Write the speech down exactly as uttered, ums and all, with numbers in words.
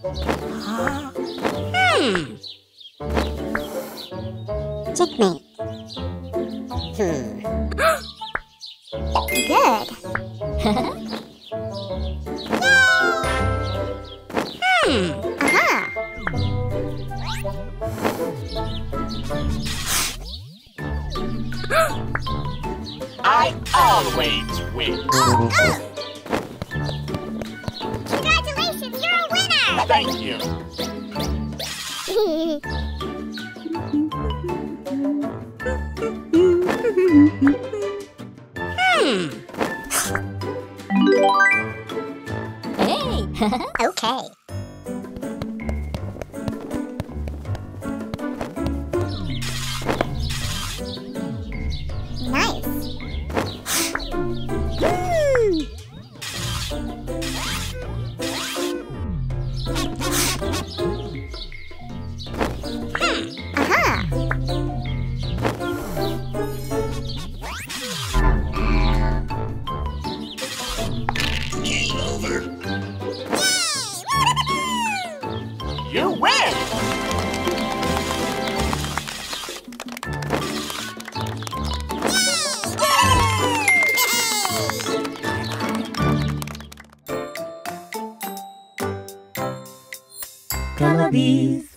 Hmm. Checkmate. Hmm. Good. Hmm. Aha. I always win. Oh, oh. Congratulations, you're a winner! Thank you. Hmm. Hey. Okay. Nice. You win! Calabies.